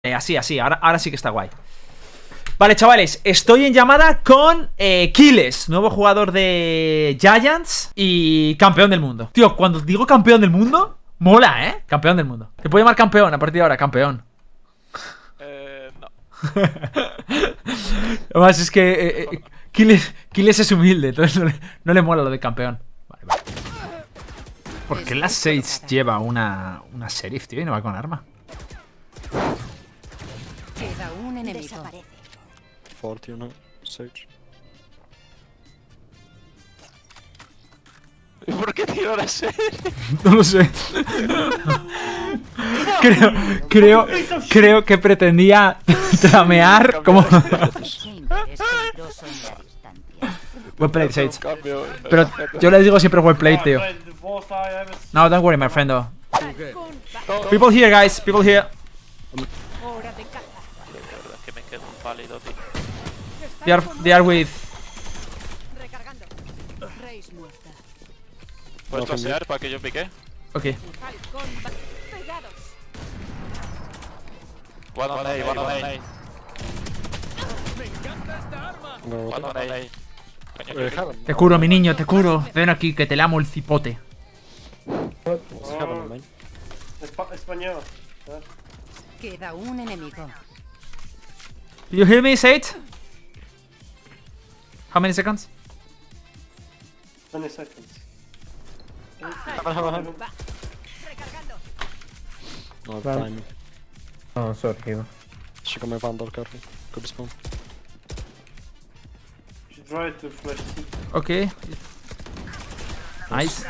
Así, ahora sí que está guay. Vale, chavales, estoy en llamada con Kiles, nuevo jugador de Giants y campeón del mundo. Tío, cuando digo campeón del mundo, mola, ¿eh? Campeón del mundo. Te puedo llamar campeón a partir de ahora, campeón. No. Además es que Kiles es humilde, entonces no le mola lo de campeón. Vale. ¿Por qué la Sage lleva una sheriff, tío, y no va con arma? Queda un enemigo. 40, you know, Sage. ¿Y por qué tiro la serie? No lo sé. Creo que pretendía tramear como... Well played, Sage. Pero yo les digo siempre well played, tío. No, don't worry, my friend. People here, guys. People here. Que me quedo pálido, tío. They are with... ¿Puedes pasear para que yo pique? Ok. One on A. No, One on A. heaven. Te curo, mi niño, te curo. Ven aquí, que te lamo el cipote. What's heaven, man? Español. Queda un enemigo. You hear me, Sage? How many seconds? 20 seconds. Heaven. No, time. Oh, sorry, Eva. Čekam je vandal, carry. Could be spawn. Should try to flash. Ok. Nice.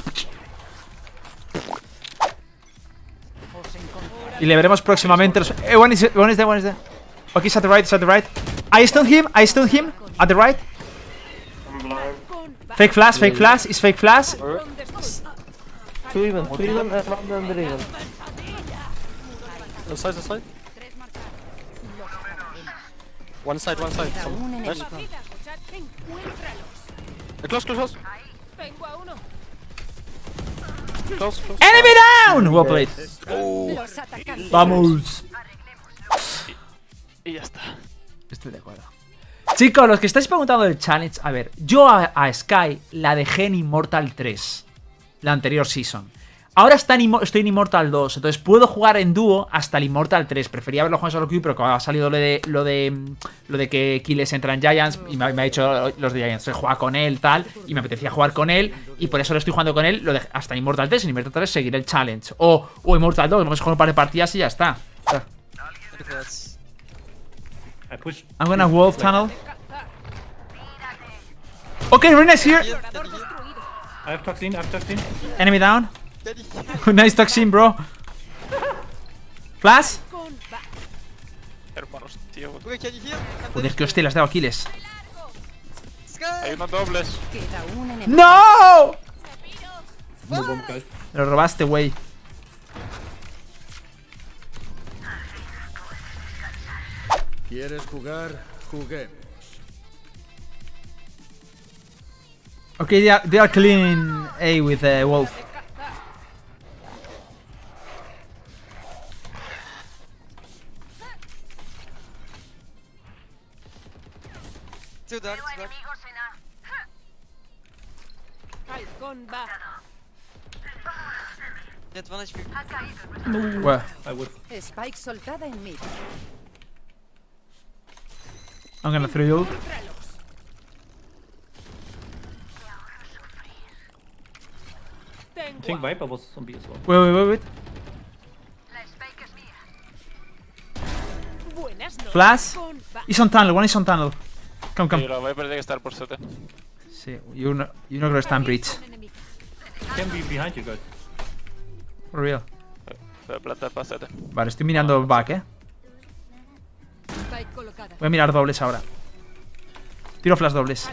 Y le veremos próximamente los... one is there. Okay, it's at the right, I stun him at the right. I'm blind. Fake flash, it's fake flash. Two even, and one under even. Side. One side. Queda Some. un Nice. enemigo. Close. Close. Enemy down! Well played. Los atacantes. Vamos. Y ya está. Estoy de acuerdo. Chicos, los que estáis preguntando del challenge, a ver, yo a Sky la dejé en Immortal 3, la anterior season. Ahora estoy en Immortal 2, entonces puedo jugar en dúo hasta el Immortal 3. Prefería haberlo jugado en solo queue, pero como ha salido lo de que Kiles entra en Giants y me ha dicho los de Giants, se juega con él, tal, y me apetecía jugar con él, y por eso lo estoy jugando con él hasta Immortal 3. En Immortal 3 seguiré el challenge. O Immortal 2, vamos a jugar un par de partidas y ya está. I'm gonna wolf tunnel. Okay, Rene's here. I have toxin. Enemy down. Nice toxin, bro. Flash. Hermanos, tío. Joder, que hostia, le has dado a Kiles. Hay unos dobles. Queda un enemigo. ¡No! Me lo robaste, güey. ¿Quieres jugar? Juguemos. Okay, they are cleaning A with Wolf. Where? Spike soltada en mid. I'm gonna throw you ult. I think Viper was zombie as well. Wait. Flash. He's on tunnel, one is on tunnel. Come. Pero voy a perder que estar por sote. Sí, you know que está en breach. Can be behind you guys. For real. Voy a plantar para sote. Vale, estoy mirando back, Spike colocada. Voy a mirar dobles ahora. Tiro flash dobles.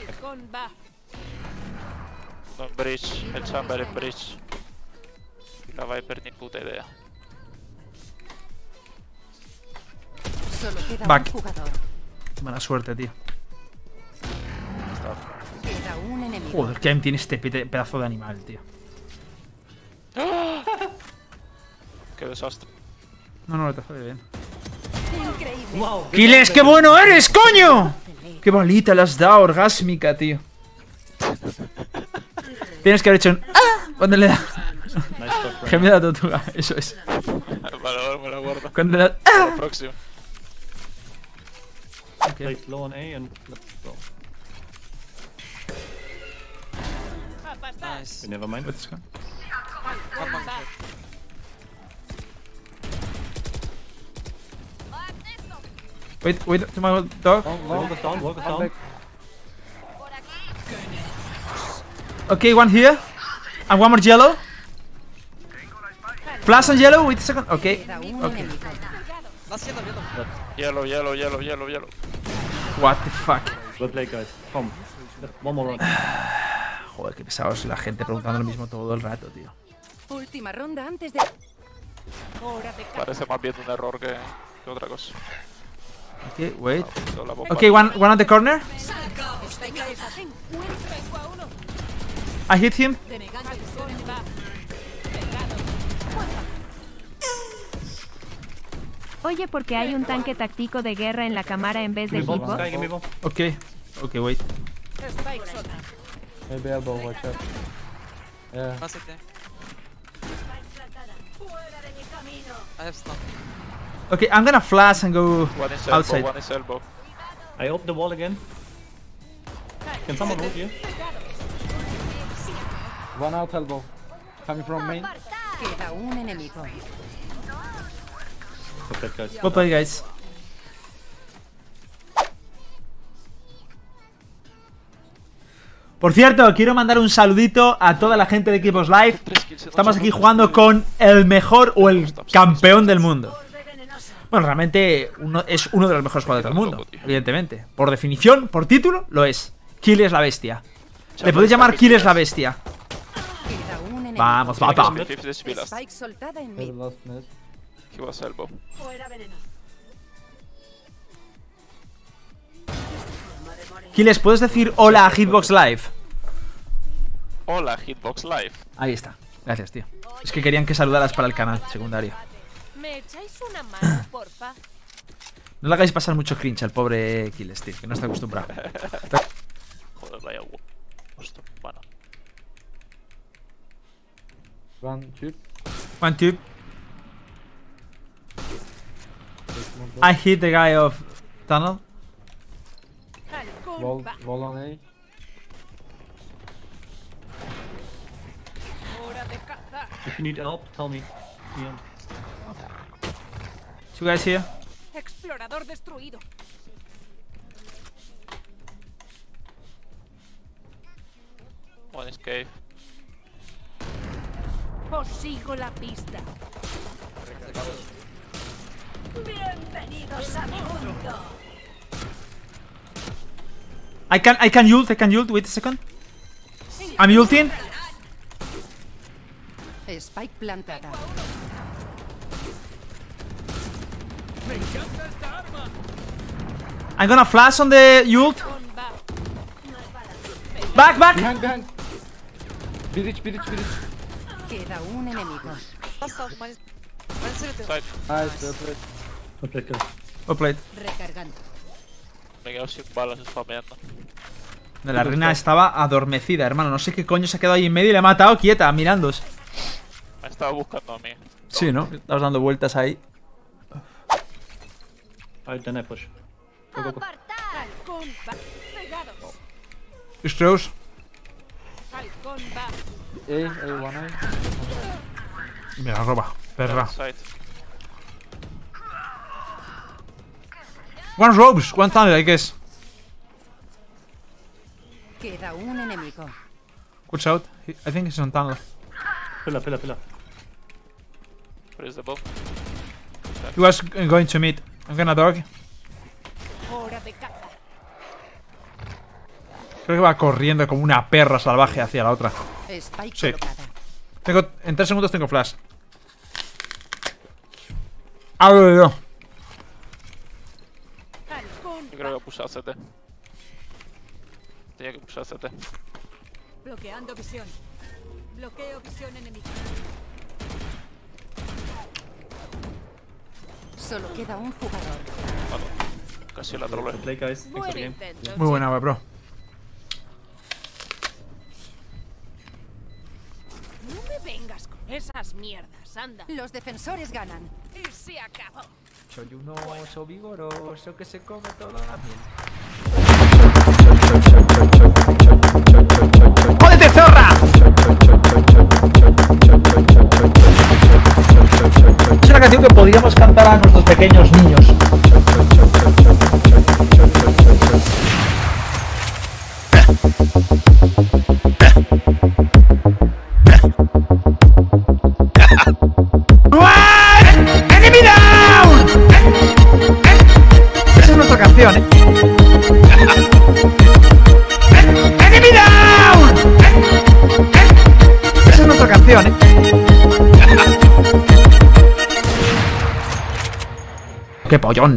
No, en bridge. El chamber en bridge. Y la Viper ni puta idea. Solo queda Back. un jugador. Mala suerte, tío. Queda un enemigo. Joder, que tiene este pedazo de animal, tío. Qué desastre. No, te hace bien. Increíble. Wow. ¡Kiles, qué bueno eres, coño! ¡Qué bolita le has dado, orgásmica, tío! Tienes que haber hecho un... ¡Ah! Cuando le da... Nice stuff, Gemida de tortuga, eso es. Vale, ahora me la guardo. Cuando le da... Para el próximo. Play slow on A and let's go. Nice. Never mind. Let's go. Wait, to my dog. Walk us down, walk us down. Okay, one here. And one more yellow. Flash on yellow, wait a second. Okay. Queda un Okay. enemigo. Va siendo, viendo. Yellow, yellow, yellow, yellow, yellow. What the fuck. Well played, guys. Come. One more round. Joder, qué pesados la gente preguntando lo mismo todo el rato, tío. Última ronda antes de... Hora de Parece más bien un error que otra cosa. Okay, wait. Pero la bomba- Okay, one on the corner. I hit him. Oye, porque hay un tanque táctico de guerra en la cámara en vez de Give me bomb, equipo. Sky, give me bomb. Okay. Okay, wait. Maybe elbow, watch out. Yeah. Va CT. I have stun. Okay, I'm gonna flash and go One is elbow, outside. one is elbow. I open the wall again. Can someone hold you? One out elbow. Coming from main. Queda un enemigo. Got that, guys. Well played, guys. Por cierto, quiero mandar un saludito a toda la gente de Equipos Live. Estamos aquí jugando con el mejor o el campeón del mundo. Bueno, realmente es uno de los mejores jugadores del mundo, evidentemente. Por definición, por título, lo es. Kiles la bestia. Le podéis llamar Kiles la bestia. Queda un enemigo. Vamos, bata. 50 civilas. Spike soltada en Maybe mid. last minute. He was elbow. Kiles, ¿puedes decir hola a Hitbox Live? Hola, Hitbox Live. Ahí está. Gracias, tío. Es que querían que saludaras para el canal secundario. ¿Me echáis una mano, porfa? No le hagáis pasar mucho cringe al pobre Kiles, tío, que no está acostumbrado. Joder, vaya huevo. Hostia, bueno. One tube. One tube. I hit the guy of tunnel. Wall, wall on A. If you need help, tell me. Ian. Two guys here. Explorador destruido. One is cave. Os sigo la pista. Bienvenidos a mi mundo. I can ult, wait a second. I'm ulting. Spike plantada. I'm gonna flash on the ult. Back. Behind. Bridge. Queda un enemigo. Last off, minus CT. Side. Nice, well played. Well played, guys. Well played. Recargando. Me quedo sin balas spameando. La reina estaba adormecida, hermano. No sé qué coño se ha quedado ahí en medio y le ha matado quieta, mirándos. Me estaba buscando a mí. Sí, ¿no? Estabas dando vueltas ahí. Alright, then I push. Go. Halcón va. Cegados. Strauss. Halcón va. One A. Me la roba, perra. Side. One ropes, one tunnel, I guess. Queda un enemigo. Watch out. I think he's on tunnel. Pillar. Where is the bomb? He was going to meet. I'm gonna dog. Hora de caza. Creo que va corriendo como una perra salvaje hacia la otra. Spike Sí. colocada. En 3 segundos tengo flash. Hablo yo. Halcón Yo creo que puse a CT. Tenía que pulsar CT. bloqueando visión. Bloqueo visión enemiga. Solo queda un jugador. Casi la trolé. Play, guys. Thanks for the Buen game. intento. Muy buena, bro. No me vengas con esas mierdas, anda. Los defensores ganan. Y se acabó. Soy un oso vigoroso que se come toda la miel. ¡Jódete, zorra! Es una canción que podríamos cantar a nuestros pequeños niños. ¡Enemy down! Esa es nuestra canción, ¿eh? ¡Enemy down! Esa es nuestra canción, ¿eh? ¡Qué pollón!